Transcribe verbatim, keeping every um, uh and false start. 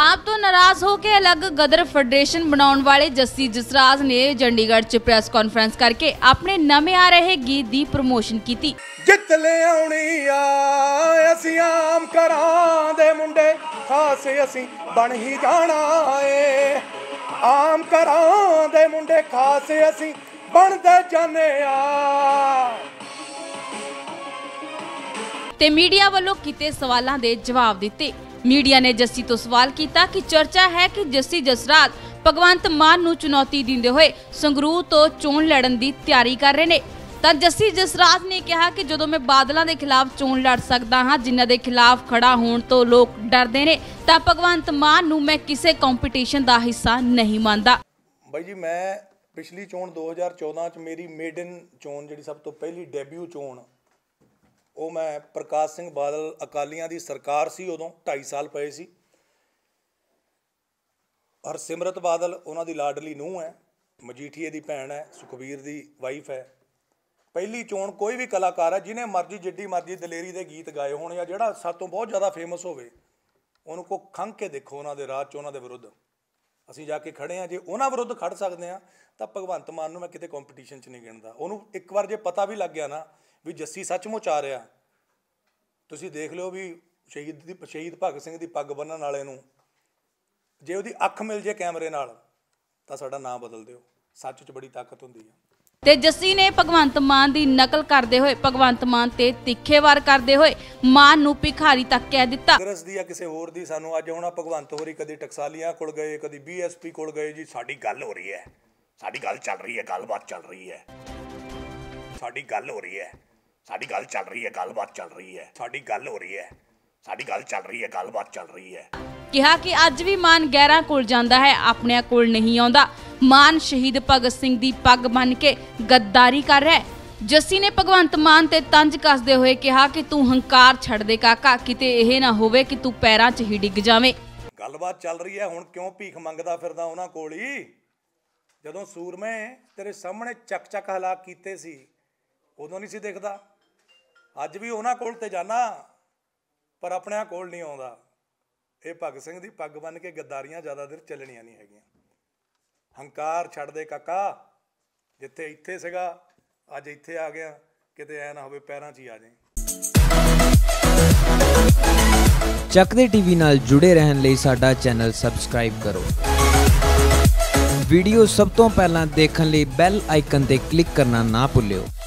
आप तो नाराज हो के अलग गदर फेडरेशन बनाने वाले जस्सी जसराज ने चंडीगढ़ च प्रेस कॉन्फ्रेंस करके अपने नवे आ रहे गीत की प्रमोशन की। जित ले आउणी आ असीं आम घरां दे मुंडे खास असीं बन ही जाना ए, आम घरां दे मुंडे खास असीं बनदे जाने आ। ते मीडिया वालों कीते सवालों के जवाब दिते। मीडिया ने जस्सी तो सवाल किया कि चर्चा है कि जस्सी जसराज भगवंत मान नूं चुनौती दिंदे हुए संगरूर तो चोण लड़न की तैयारी कर रहे हैं। तो जस्सी जसराज ने कहा कि जो मैं बादलों के खिलाफ चोण लड़ सकता हाँ, जिन्हां दे खिलाफ खड़ा होने तो लोग डरते हैं, तो भगवंत मान नूं मैं किसी कंपीटीशन का हिस्सा नहीं मानता। भाई जी मैं पिछली चोण दो हज़ार चौदह च मेरी मेडन चोण जी सब तो पहली डेब्यू चोण वो मैं प्रकाश सिंह बादल अकालियां दी सरकार सी, उदों ढाई साल पे सी। हरसिमरत बादल उन्हां दी लाडली नूंह है, मजीठीए दी भैन है, सुखबीर दी वाइफ है। पहली चोण कोई भी कलाकार है जिन्हें मर्जी जिड्डी मर्जी दलेरी दे गीत गाए होने या जिहड़ा सातों बहुत ज़्यादा फेमस होवे उन्होंने को खंघ के देखो उन्हां दे राज च उन्हां दे विरुद्ध असीं जाके खड़े हाँ। जे उन्हां विरुद्ध खड़ सकते हैं तो भगवंत मान नूं मैं किते कंपीटीशन च नहीं गिणदा। उन्होंने एक बार जे पता भी लग गया ना भी जस्सी सचमुच आ रहा, तुसीं देख लो भी शहीद दी शहीद भगत सिंह दी पग बन्नण वाले नूं जे उहदी अख मिल जे कैमरे नाल तां साडा नाम बदल दिओ। सच च बड़ी ताकत हुंदी है। ते जस्सी ने भगवंत मान की नकल करते हुए भगवंत मान ते तिखे वार करते हुए मान नूं भिखारी तक कह दिता। कांग्रेस दी या किसी होर दी सानूं अज हुण भगवंत होरी कदी टकसालियां कोल गए, कदी बी एस पी कोल गए, जी साडी गल हो रही है, साडी गल चल रही है, गलबात चल रही है, साडी गल हो रही है, साडी गल चल रही है, गलबात चल रही है, साडी गल हो रही है, साडी गल चल रही है, गलबात चल रही है। कहा कि अज भी मान गैरां कोल जांदा है, अपने कोल नहीं आउंदा। मान शहीद भगत सिंह दी पग बन के गद्दारी कर रहा है। जस्सी ने भगवंत मान ते तंज कसदे हुए कहा कि तू हंकार छड़ दे काका, किते यह ना होवे कि तू पैरां च ही डिग जावे। गलबात चल रही है, हुण क्यों भीख मंगदा फिरदा उन्हां कोल ही? जदों सूरमे तेरे सामने चक चक हलाक कीते सी उदों नहीं सी दिखदा। अज भी उन्हां कोल ते जाना पर अपने कोल नहीं आउंदा। ये भगत सिंह दी पग बन के गद्दारियां ज़्यादा देर चलनियां नहीं हैगियां। हंकार छड़ दे काका, जिथे इत्थे सीगा अज इत्थे आ गया, किते ऐ ना होवे पैरां च ही आ जाए। ਚੱਕਦੇ ਟੀਵੀ ਨਾਲ जुड़े रहने ਲਈ ਸਾਡਾ ਚੈਨਲ ਸਬਸਕ੍ਰਾਈਬ ਕਰੋ। ਵੀਡੀਓ ਸਭ ਤੋਂ ਪਹਿਲਾਂ ਦੇਖਣ ਲਈ ਬੈਲ ਆਈਕਨ ਤੇ ਕਲਿੱਕ ਕਰਨਾ ਨਾ ਭੁੱਲਿਓ।